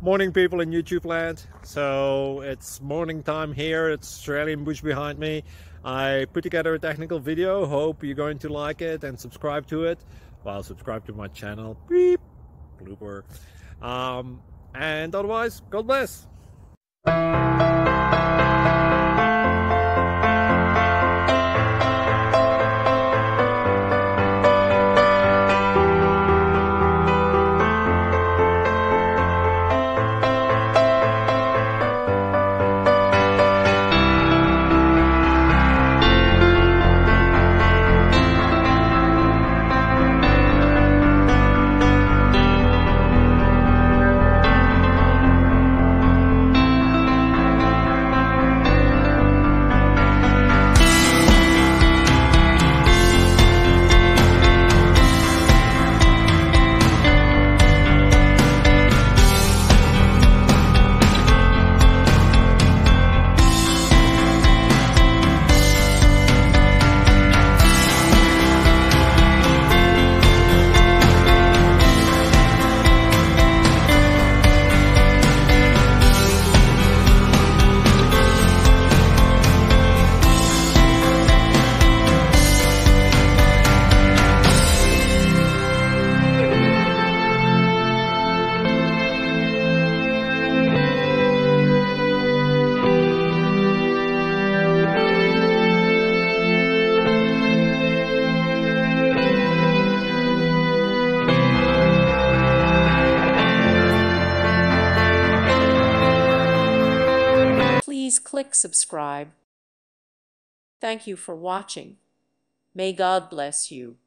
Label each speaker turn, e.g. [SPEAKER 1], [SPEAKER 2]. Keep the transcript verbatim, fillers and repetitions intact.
[SPEAKER 1] Morning, people in YouTube land. So it's morning time here. It's Australian bush behind me. I put together a technical video. Hope you're going to like it and subscribe to it. Well, subscribe to my channel. Beep. Blooper. Um, and otherwise, God bless.
[SPEAKER 2] Please click subscribe. Thank you for watching. May God bless you.